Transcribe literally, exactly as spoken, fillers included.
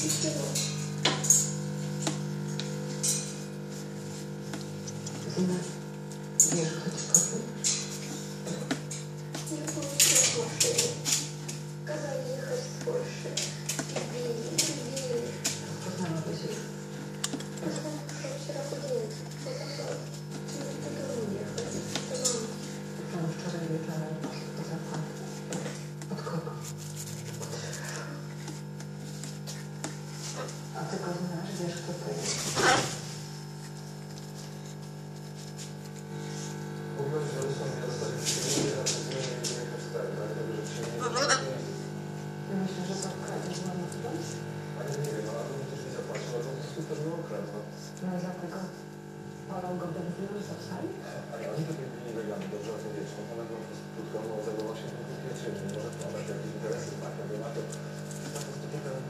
Zina, wiesz, kto ci powiedział? Nie получилось машину. Сказали ехать в Польшу. Любили, любили. Poznała się. Потому что вчера худеет. Показал. Не буду уехать. Это мама. Pan wczoraj wieczorem poszedł po zapłatę. Od kogo? A ty go znasz, wiesz, kto to jest? Mówiąc, że są nie dostali pieniędzy, a to zmienię nie wiem, jak stary, dlatego, że przyjmie Ja myślę, że to wkradnie z mamy chyba? ale nie wiem, ale on też nie zapłacił, a to super go ukradł. No i dlatego polą go benzyną z obsali? Ale oni to byli nielegalni, dobrze o tym wiecie. Ona była krótko, zajmował się tylko pieczyny, może to jakieś interesy, tak, jakby na to.